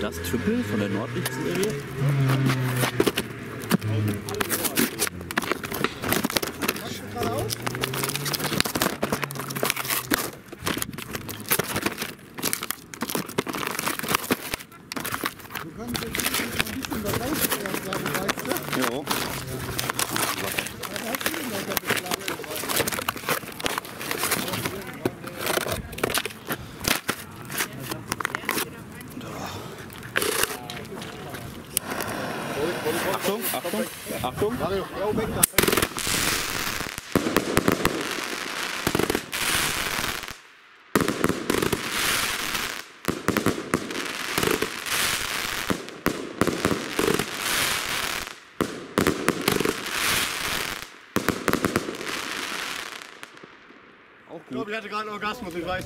Das Triple von der Nordlicht-Serie. Jo. Achtung, Achtung, Achtung. Ich glaube, ich hatte gerade einen Orgasmus, ich weiß.